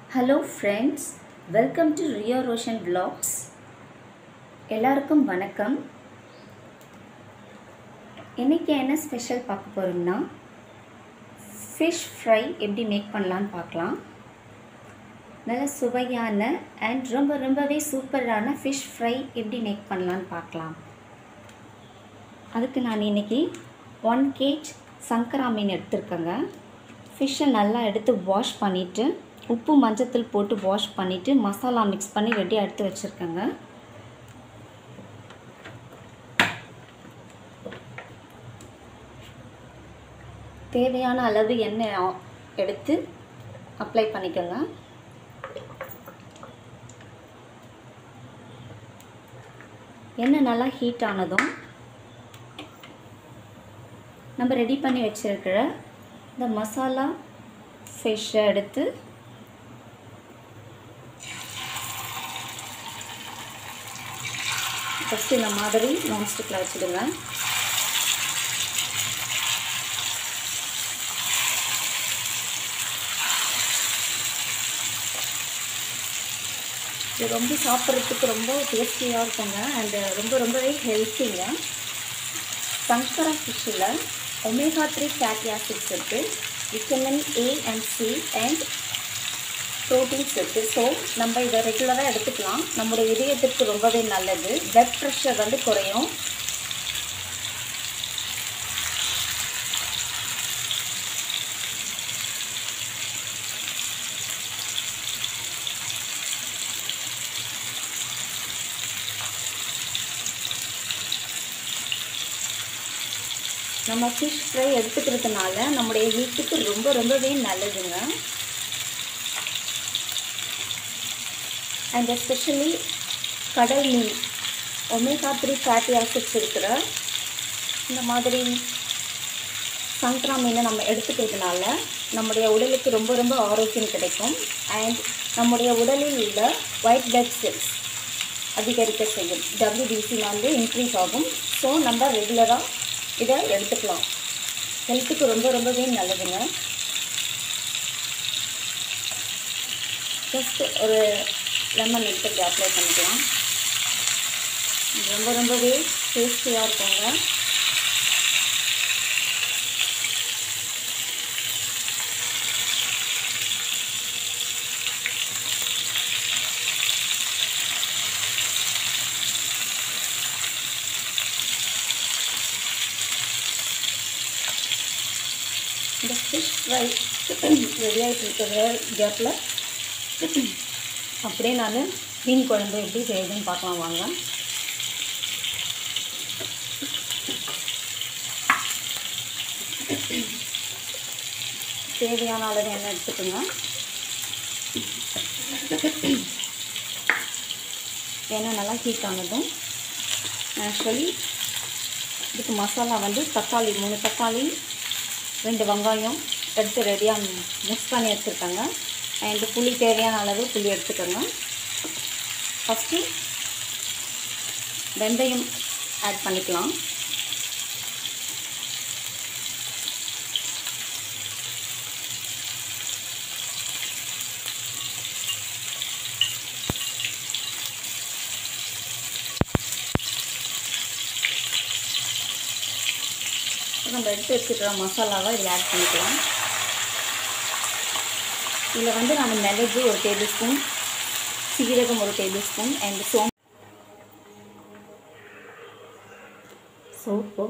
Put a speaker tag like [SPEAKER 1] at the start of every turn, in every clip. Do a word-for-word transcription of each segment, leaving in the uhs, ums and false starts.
[SPEAKER 1] Hello friends, welcome to V.Rio Roshan vlogs. எல்லாருக்கும் வணக்கம். இன்னைக்கு என்ன ஸ்பெஷல் பார்க்க போறோம்னா fish fry எப்படி மேக் பண்ணலாம்னு பார்க்கலாம். நல்ல சுவையான and ரொம்ப ரொம்பவே சூப்பரான fish fry எப்படி மேக் பண்ணலாம்னு பார்க்கலாம். அதுக்கு நான் இன்னைக்கு one kilogram சங்கரா மீன் எடுத்துர்க்கங்க. fish நல்லா எடுத்து வாஷ் பண்ணிட்டு உப்பு மஞ்சத்தூள் போட்டு வாஷ் பண்ணிட்டு மசாலா mix பண்ணி ரெடி எடுத்து வச்சிருக்கேங்க. தேவையான அளவு எண்ணெய் எடுத்து அப்ளை பண்ணிக்கோங்க. எண்ணெய் நல்லா ஹீட் ஆனதும் நம்ம ரெடி பண்ணி வச்சிருக்கிற இந்த மசாலா fish எடுத்து ஃபஸ்ட்டு இந்த மாதிரி நான்ஸ்டிக்கில் வச்சுடுங்க. இது ரொம்ப சாப்பிட்றதுக்கு ரொம்ப டேஸ்டியாக இருக்குங்க அண்ட் ரொம்ப ரொம்பவே ஹெல்த்திங்க. சங்கரா ஃபிஷ்ஷில் ஒமேகா த்ரீ ஃபேட்டி ஆசிட்ஸ் இருக்குது, vitamin A and C and proteins இருக்குது. ஸோ நம்ம இதை ரெகுலராக எடுத்துக்கலாம். நம்முடைய இதயத்திற்கு ரொம்பவே நல்லது. பிளட் ப்ரெஷர் வந்து குறையும். நம்ம ஃபிஷ் ஃப்ரை எடுத்துக்கிறதுனால நம்முடைய வீட்டுக்கு ரொம்ப ரொம்பவே நல்லதுங்க. அண்ட் எஸ்பெஷலி கடல் மீன் ஒமேகா த்ரீ ஃபேட்டி ஆசிட்ஸ் இருக்கிற இந்த மாதிரி சங்கரா மீனை நம்ம எடுத்துக்கிறதுனால நம்முடைய உடலுக்கு ரொம்ப ரொம்ப ஆரோக்கியம் கிடைக்கும். அண்ட் நம்முடைய உடலில் உள்ள ஒயிட் பிளட் செல்ஸ் அதிகரிக்க செய்யும். டபிள்யூபிசி வந்து இன்க்ரீஸ் ஆகும். ஸோ நம்ம ரெகுலராக இதை எடுத்துக்கலாம். ஹெல்த்துக்கு ரொம்ப ரொம்பவே நல்லதுங்க. ஜஸ்ட் ஒரு லெமன் எடுத்து அப்ளை பண்ணிக்கலாம். ரொம்ப ரொம்பவே டேஸ்டியாக இருக்குங்க. இந்த ஃபிஷ் ஃப்ரை ரெடி ஆகிட்டு இருக்கிற கேப்பில் அப்படியே நான் மீன் குழம்பு எப்படி செய்யுதுன்னு பார்க்கலாம் வாங்க. தேவையான அளவு எண்ணெய் எடுத்துக்கோங்க. எண்ணெய் நல்லா ஹீட் ஆனதும் ஆக்சுவலி இதுக்கு மசாலா வந்து தக்காளி மூணு தக்காளி ரெண்டு வெங்காயம் எடுத்து ரெடியாக மிக்ஸ் பண்ணி எடுத்துருக்கேங்க. அண்ட் புளி தேவையான அளவு புளி எடுத்துக்கோங்க. ஃபஸ்ட்டு வெந்தயம் ஆட் பண்ணிக்கலாம். நம்ம எடுத்து வச்சுக்கிற மசாலாவை இதில் ஆட் பண்ணிக்கலாம். இதில் வந்து நான் மிளகு ஒரு டேபிள் ஸ்பூன், சீரகம் ஒரு டேபிள் ஸ்பூன் அண்ட் சோம்பு சோப்பு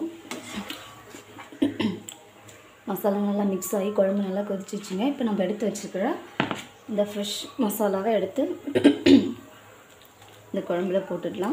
[SPEAKER 1] மசாலா நல்லா மிக்ஸ் ஆகி குழம்பு நல்லா கொதிச்சிச்சுங்க. இப்போ நம்ம எடுத்து வச்சுருக்கிற இந்த ஃப்ரெஷ் மசாலாவை எடுத்து இந்த குழம்புல போட்டுடலாம்.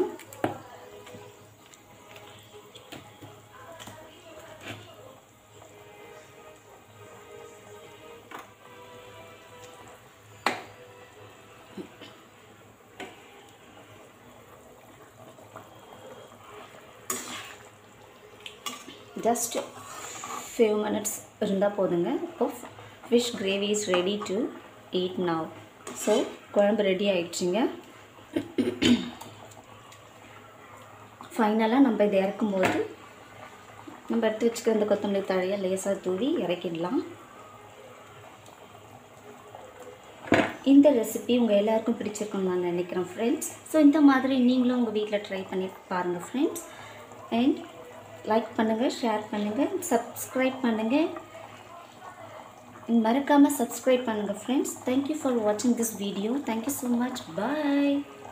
[SPEAKER 1] ஜஸ்ட் ஃபியூ மினிட்ஸ் இருந்தால் போதுங்க. இப்போ fish gravy is ready to eat now. So குழம்பு ரெடி ஆகிடுச்சிங்க. ஃபைனலாக நம்ம இதை இறக்கும்போது நம்ம எடுத்து வச்சுக்கிற இந்த கொத்தமல்லி தழையை லேசாக தூவி இறக்கிடலாம். இந்த ரெசிபி உங்கள் எல்லாருக்கும் பிடிச்சிருக்குன்னு நான் நினைக்கிறேன் ஃப்ரெண்ட்ஸ். ஸோ இந்த மாதிரி நீங்களும் உங்கள் வீட்டில் ட்ரை பண்ணி பாருங்கள் ஃப்ரெண்ட்ஸ். அண்ட் லைக் பண்ணுங்கள், ஷேர் பண்ணுங்கள், சப்ஸ்கிரைப் பண்ணுங்கள். மறக்காமல் சப்ஸ்கிரைப் பண்ணுங்கள் ஃப்ரெண்ட்ஸ். தேங்க்யூ ஃபார் வாட்சிங் this video. Thank you so much. Bye.